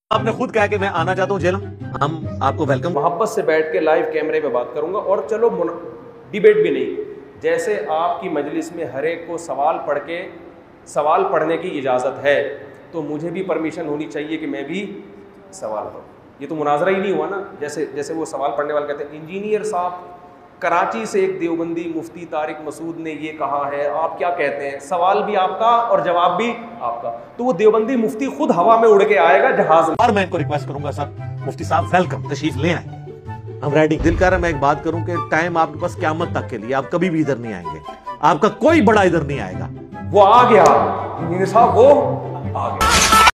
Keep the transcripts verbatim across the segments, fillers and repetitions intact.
آپ نے خود کہا کہ میں آنا چاہتا ہوں جیلم، ہم آپ کو ویلکم. محبت سے بیٹھ کے لائیو کیمرے پہ بات کروں گا، اور چلو ڈیبیٹ بھی نہیں، جیسے آپ کی مجلس میں ہر ایک کو سوال پڑھ کے سوال پڑھنے کی اجازت ہے تو مجھے بھی پرمیشن ہونی چاہیے کہ میں بھی سوال پڑھوں. یہ تو مناظرہ ہی نہیں ہوا نا. جیسے جیسے وہ سوال پڑھنے والے کہتے ہیں انجینئر صاحب کراچی سے ایک دیوبندی مفتی طارق مسعود نے یہ کہا ہے، آپ کیا کہتے ہیں؟ سوال بھی آپ کا اور جواب بھی آپ کا. تو وہ دیوبندی مفتی خود ہوا میں اڑ کے آئے گا جہاز میں. اور میں ان کو ریکویسٹ کروں گا سر مفتی صاحب ویلکم، تشریف لے آئیں، ہم ریڈی. دل کر رہا ہے میں ایک بات کروں کہ ٹائم آپ کے پاس قیامت تک کے لیے، آپ کبھی بھی ادھر نہیں آئیں گے، آپ کا کوئی بڑا ادھر نہیں آئے گا. وہ آ گیا انجینئر صاحب، وہ آ گیا.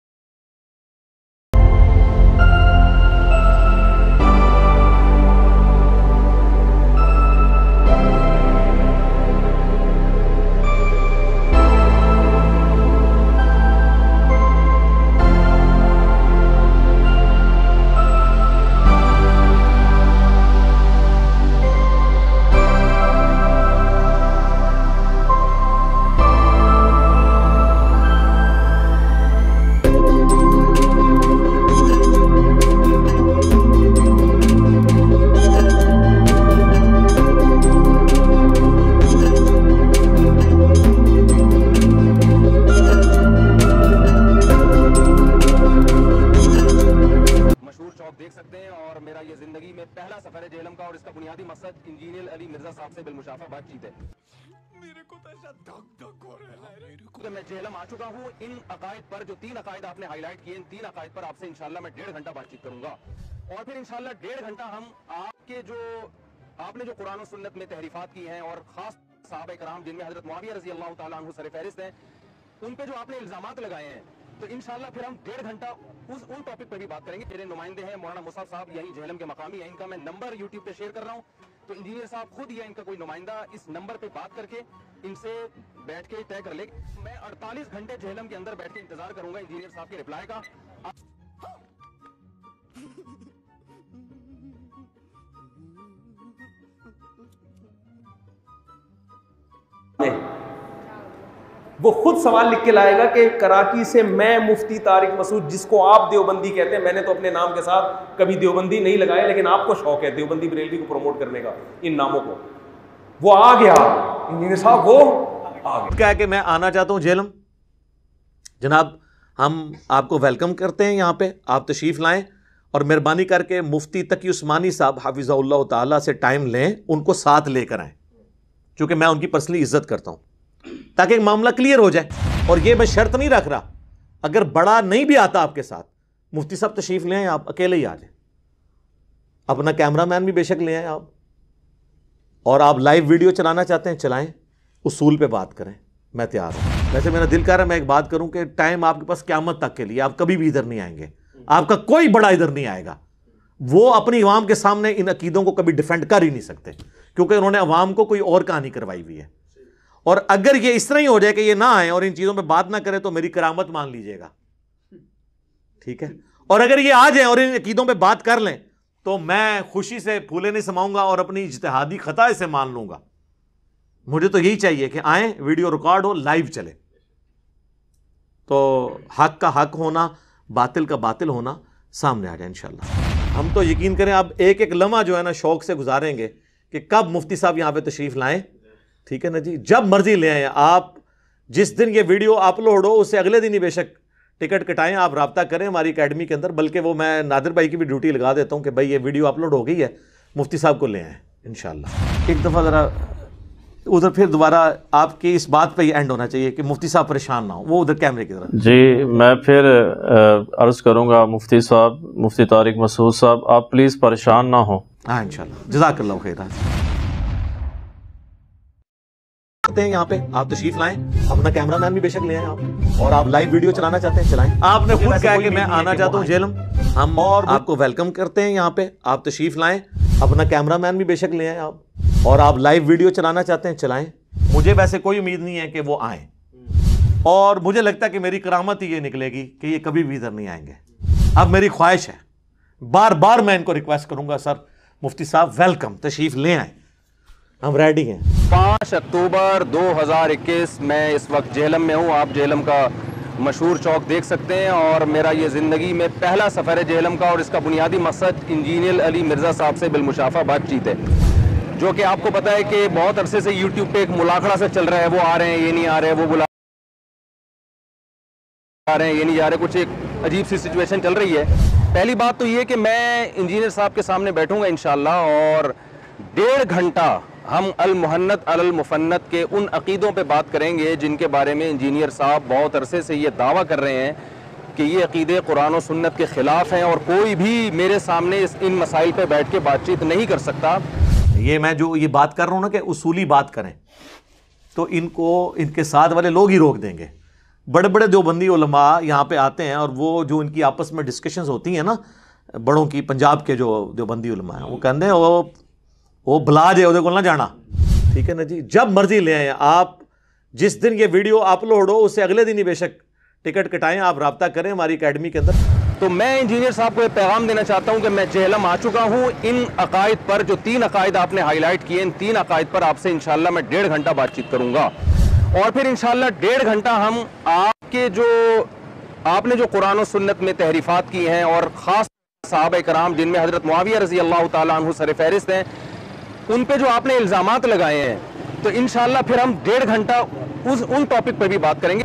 دیکھ سکتے ہیں، اور میرا یہ زندگی میں پہلا سفر ہے جہلم کا، اور اس کا بنیادی مقصد انجینئر علی مرزا صاحب سے بالمشافہ بات چیت ہے. میرے کو تو ایسا دھک دھک ہو رہا ہے. میرے کو میں جہلم آ چکا ہوں. ان عقائد پر جو تین عقائد آپ نے ہائی لائٹ کیے، ان تین عقائد پر آپ سے انشاءاللہ میں ڈیڑھ گھنٹہ بات چیت کروں گا، اور پھر انشاءاللہ ڈیڑھ گھنٹہ ہم آپ کے جو آپ نے جو قرآن و سنت میں تحریفات کی ہیں، اور خاص صحابہ کرام جن میں حضرت معاویہ رضی اللہ تعالیٰ عنہ سر فہرست ہیں، ان پہ جو آپ نے الزامات لگائے ہیں، تو انشاءاللہ پھر ہم ڈیڑھ گھنٹہ اس ان ٹاپک پہ بھی بات کریں گے. میرے نمائندے ہیں مولانا مصعب صاحب، یہی جہلم کے مقامی ہیں، ان کا میں نمبر یوٹیوب پہ شیئر کر رہا ہوں. تو انجینئر صاحب خود یا ان کا کوئی نمائندہ اس نمبر پہ بات کر کے ان سے بیٹھ کے طے کر لے. میں اڑتالیس گھنٹے جہلم کے اندر بیٹھ کے انتظار کروں گا انجینئر صاحب کے رپلائی کا. وہ خود سوال لکھ کے لائے گا کہ کراچی سے میں مفتی طارق مسعود، جس کو آپ دیوبندی کہتے ہیں، میں نے تو اپنے نام کے ساتھ کبھی دیوبندی نہیں لگایا، لیکن آپ کو شوق ہے دیوبندی بریلوی کو پروموٹ کرنے کا ان ناموں کو. وہ آ گیا انجینئر صاحب، وہ آ گیا. کہا کہ میں آنا چاہتا ہوں جہلم. جناب ہم آپ کو ویلکم کرتے ہیں یہاں پہ، آپ تشریف لائیں، اور مہربانی کر کے مفتی تقی عثمانی صاحب حافظہ اللہ تعالیٰ سے ٹائم لیں، ان کو ساتھ لے کر آئیں، چونکہ میں ان کی پرسنلی عزت کرتا ہوں، تاکہ ایک معاملہ کلیئر ہو جائے. اور یہ میں شرط نہیں رکھ رہا، اگر بڑا نہیں بھی آتا آپ کے ساتھ، مفتی صاحب تشریف لے آئیں، آپ اکیلے ہی آ جائیں، اپنا کیمرہ مین بھی بے شک لے آئیں آپ، اور آپ لائیو ویڈیو چلانا چاہتے ہیں چلائیں، اصول پہ بات کریں، میں تیار ہوں. ویسے میرا دل کر رہا ہے میں ایک بات کروں کہ ٹائم آپ کے پاس قیامت تک کے لیے، آپ کبھی بھی ادھر نہیں آئیں گے، آپ کا کوئی بڑا ادھر نہیں آئے گا. وہ اپنی عوام کے سامنے ان عقیدوں کو کبھی ڈیفینڈ کر ہی نہیں سکتے، کیونکہ انہوں نے عوام کو کوئی اور کہانی کروائی ہوئی ہے. اور اگر یہ اس طرح ہی ہو جائے کہ یہ نہ آئیں اور ان چیزوں پہ بات نہ کرے تو میری کرامت مان لیجئے گا، ٹھیک ہے. اور اگر یہ آ جائیں اور ان عقیدوں پہ بات کر لیں تو میں خوشی سے پھولے نہیں سماؤں گا اور اپنی اجتہادی خطا اسے مان لوں گا. مجھے تو یہی چاہیے کہ آئیں، ویڈیو ریکارڈ ہو، لائیو چلے، تو حق کا حق ہونا، باطل کا باطل ہونا سامنے آ جائے انشاءاللہ. ہم تو یقین کریں اب ایک ایک لمحہ جو ہے نا شوق سے گزاریں گے کہ کب مفتی صاحب یہاں پہ تشریف لائیں، ٹھیک ہے نا جی. جب مرضی لے آئیں آپ، جس دن یہ ویڈیو اپلوڈ ہو اس سے اگلے دن ہی بے شک ٹکٹ کٹائیں، آپ رابطہ کریں ہماری اکیڈمی کے اندر. بلکہ وہ میں نادر بھائی کی بھی ڈیوٹی لگا دیتا ہوں کہ بھائی یہ ویڈیو اپلوڈ ہو گئی ہے، مفتی صاحب کو لے آئیں انشاءاللہ. ایک دفعہ ذرا ادھر پھر دوبارہ آپ کی اس بات پہ یہ اینڈ ہونا چاہیے کہ مفتی صاحب پریشان نہ ہو، وہ ادھر کیمرے کی طرف. جی میں پھر عرض کروں گا مفتی صاحب، مفتی طارق مسعود صاحب، آپ پلیز پریشان نہ ہوں. ہاں انشاءاللہ، جزاک اللہ خیر. یہاں پہ آپ تشریف لائیں، اپنا کیمرہ مین بھی بے شک لے آئیں آپ، اور آپ لائیو ویڈیو چلانا چاہتے ہیں چلائیں. آپ نے خود کہا کہ میں آنا چاہتا ہوں جہلم، ہم اور آپ کو ویلکم کرتے ہیں یہاں پہ، آپ تشریف لائیں، اپنا کیمرہ مین بھی بے شک لے آئیں آپ، اور آپ لائیو ویڈیو چلانا چاہتے ہیں چلائیں. مجھے ویسے کوئی امید نہیں ہے کہ وہ آئیں، اور مجھے لگتا ہے کہ میری کرامت ہی یہ نکلے گی کہ یہ کبھی بھی ادھر نہیں آئیں گے. اب میری خواہش ہے، بار بار میں ان کو ریکویسٹ کروں گا، سر مفتی صاحب ویلکم، تشریف لے آئیں، ہم ریڈی ہیں. پانچ اکتوبر دو ہزار اکیس میں اس وقت جہلم میں ہوں. آپ جہلم کا مشہور چوک دیکھ سکتے ہیں، اور میرا یہ زندگی میں پہلا سفر ہے جہلم کا، اور اس کا بنیادی مقصد انجینئر علی مرزا صاحب سے بالمشافہ بات چیت ہے، جو کہ آپ کو پتہ ہے کہ بہت عرصے سے یوٹیوب پہ ایک ملاقڑہ سے چل رہا ہے، وہ آ رہے ہیں یہ نہیں آ رہے، وہ بلا رہے ہیں یہ نہیں جا رہے، کچھ ایک عجیب سی سچویشن چل رہی ہے۔ پہلی بات تو یہ کہ میں انجینئر صاحب کے سامنے بیٹھوں گا انشاءاللہ، اور ڈیڑھ گھنٹہ ہم المحنت علی المفنت کے ان عقیدوں پہ بات کریں گے جن کے بارے میں انجینئر صاحب بہت عرصے سے یہ دعویٰ کر رہے ہیں کہ یہ عقیدے قرآن و سنت کے خلاف ہیں، اور کوئی بھی میرے سامنے ان مسائل پہ بیٹھ کے بات چیت نہیں کر سکتا۔ یہ میں جو یہ بات کر رہا ہوں نا کہ اصولی بات کریں تو ان کو ان کے ساتھ والے لوگ ہی روک دیں گے۔ بڑے بڑے دیوبندی علماء یہاں پہ آتے ہیں، اور وہ جو ان کی آپس میں ڈسکشنز ہوتی ہیں نا بڑوں کی، پنجاب کے جو دیوبندی علماء ہیں، وہ کہتے ہیں وہ وہ بلا جائے وہ نہ جانا، ٹھیک ہے نا جی، جب مرضی لے آئیں آپ، جس دن یہ ویڈیو اپلوڈ ہو اس سے اگلے دن ہی بے شک ٹکٹ کٹائیں، آپ رابطہ کریں ہماری اکیڈمی کے اندر۔ تو میں انجینئر صاحب کو یہ پیغام دینا چاہتا ہوں کہ میں جہلم آ چکا ہوں، ان عقائد پر جو تین عقائد آپ نے ہائی لائٹ کیے، ان تین عقائد پر آپ سے انشاءاللہ میں ڈیڑھ گھنٹہ بات چیت کروں گا، اور پھر انشاءاللہ ڈیڑھ گھنٹہ ہم آپ کے جو آپ نے جو قرآن و سنت میں تحریفات کی ہیں، اور خاص صحابہ کرام جن میں حضرت معاویہ رضی اللہ تعالیٰ عنہ سر فہرست ہیں، ان پہ جو آپ نے الزامات لگائے ہیں، تو انشاءاللہ پھر ہم ڈیڑھ گھنٹہ اس ان ٹاپک پہ بھی بات کریں گے۔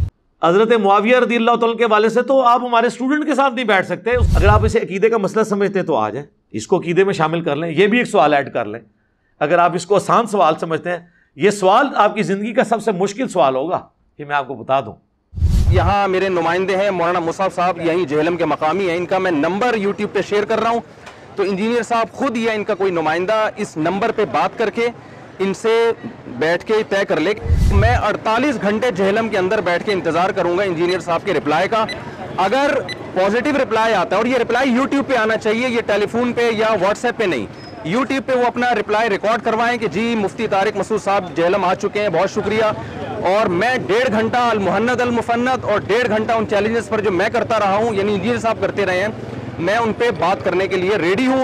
حضرت معاویہ رضی اللہ تعالیٰ کے والے سے تو آپ ہمارے اسٹوڈنٹ کے ساتھ نہیں بیٹھ سکتے، اگر آپ اسے عقیدے کا مسئلہ سمجھتے ہیں تو آ جائیں، اس کو عقیدے میں شامل کر لیں، یہ بھی ایک سوال ایڈ کر لیں۔ اگر آپ اس کو آسان سوال سمجھتے ہیں، یہ سوال آپ کی زندگی کا سب سے مشکل سوال ہوگا، یہ میں آپ کو بتا دوں۔ یہاں میرے نمائندے ہیں مولانا مصعب صاحب، یہیں جہلم کے مقامی ہیں، ان کا میں نمبر یوٹیوب پہ شیئر کر رہا ہوں، تو انجینئر صاحب خود یا ان کا کوئی نمائندہ اس نمبر پہ بات کر کے ان سے بیٹھ کے طے کر لے۔ میں اڑتالیس گھنٹے جہلم کے اندر بیٹھ کے انتظار کروں گا انجینئر صاحب کے رپلائی کا۔ اگر پازیٹیو رپلائی آتا ہے، اور یہ رپلائی یوٹیوب پہ آنا چاہیے، یہ ٹیلی فون پہ یا واٹس ایپ پہ نہیں، یوٹیوب پہ وہ اپنا رپلائی ریکارڈ کروائیں کہ جی مفتی طارق مسعود صاحب جہلم آ چکے ہیں، بہت شکریہ، اور میں ڈیڑھ گھنٹہ المحنت المفنت اور ڈیڑھ گھنٹہ ان چیلنجز پر جو میں کرتا رہا ہوں، یعنی انجینئر صاحب کرتے رہے ہیں، میں ان پہ بات کرنے کے لیے ریڈی ہوں۔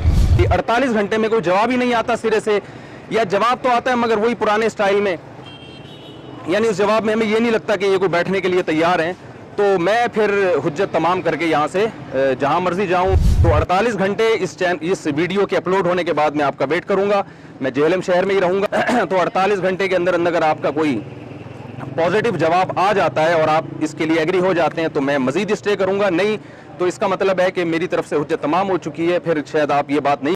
اڑتالیس گھنٹے میں کوئی جواب ہی نہیں آتا سرے سے، یا جواب تو آتا ہے مگر وہی پرانے سٹائل میں، یعنی اس جواب میں ہمیں یہ نہیں لگتا کہ یہ کوئی بیٹھنے کے لیے تیار ہیں، تو میں پھر حجت تمام کر کے یہاں سے جہاں مرضی جاؤں۔ تو اڑتالیس گھنٹے اس اس ویڈیو کے اپلوڈ ہونے کے بعد میں آپ کا ویٹ کروں گا، میں جہلم شہر میں ہی رہوں گا۔ تو اڑتالیس گھنٹے کے اندر اندر اگر آپ کا کوئی پازیٹیو جواب آ جاتا ہے اور آپ اس کے لیے ایگری ہو جاتے ہیں تو میں مزید اسٹے کروں گا، نہیں تو اس کا مطلب ہے کہ میری طرف سے حجت تمام ہو چکی ہے، پھر شاید آپ یہ بات نہیں